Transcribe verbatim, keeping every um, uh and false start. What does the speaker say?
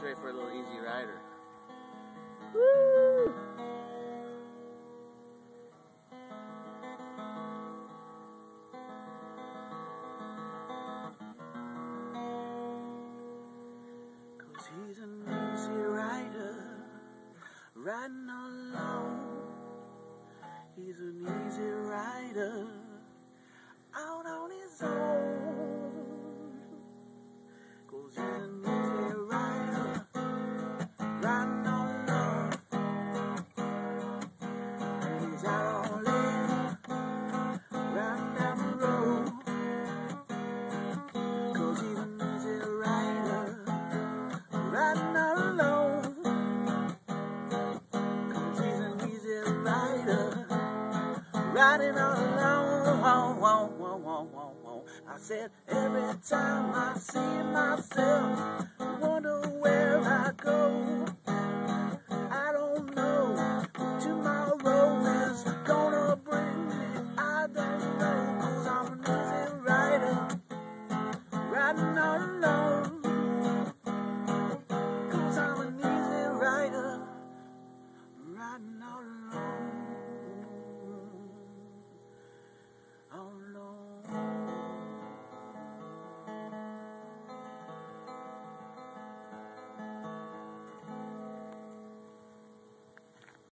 ready for a little easy rider. Woo! Cause he's an easy rider, riding alone. He's an easy rider, out on his own. Cause he's an easy rider, riding alone. And he's out on land, riding down the road. Cause he's an easy rider, riding alone. Cause he's an easy rider, riding alone. I said every time I see myself